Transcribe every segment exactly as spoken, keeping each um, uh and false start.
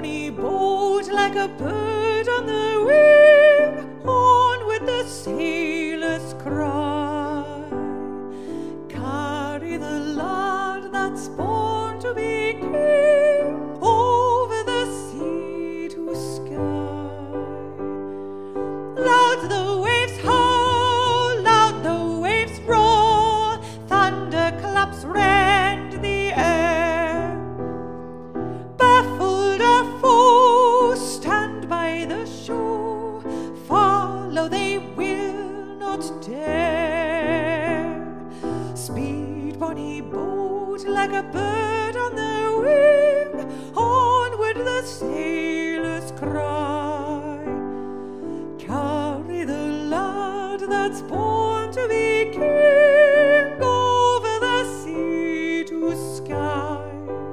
bonny boat like a bird on the wing, on with the sailors cry. Carry the lad that's born to be king, over the sea to Skye. Loud the waves howl, loud the waves roar, thunderclaps rend the air. Baffled our foes stand by the shore, follow they will not dare. Speed, bonny boat, like a bird on the wing, onward the sailors cry. Carry the lad that's born to be king, over the sea to Skye.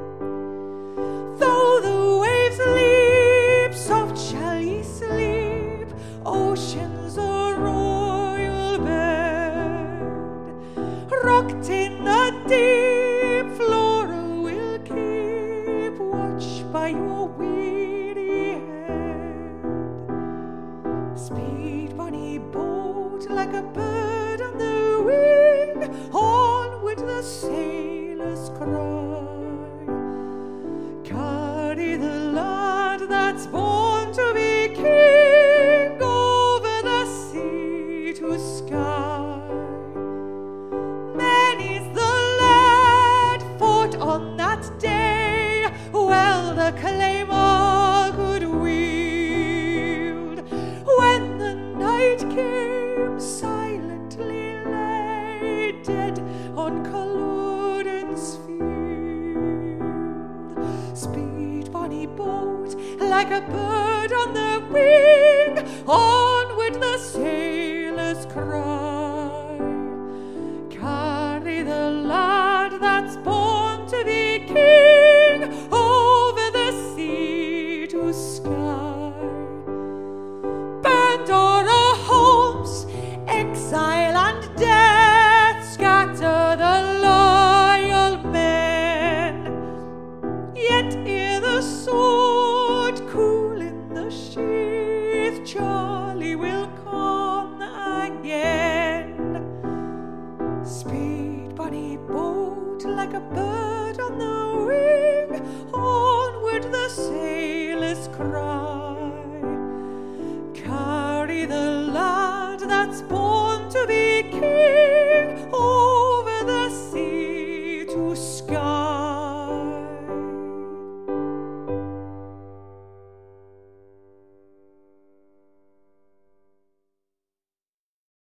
Though the waves leap, soft shall ye sleep, ocean's a royal bed. Rocked in the deep, Flora will keep watch by your weary head. Speed, bonny boat, like a bird on the wing, onward the sailors cry. Carry the lad that's born to be king, over the sea to Skye. Many's the lad fought on that day, well the claymore could wield. When the night came, silently lay dead on Culloden's field. Speed, bonny boat, like a bird on the wing, onward the sailors cry. Carry the lad that's born to be king, over the sea to Skye. Burned o'er our homes, exile and death scatter the loyal men. Yet ere the sword cool in the sheath, Charlie will come again. Speed, bonny boat, like a bird on the wing, onward the sailors cry. Carry the lad that's born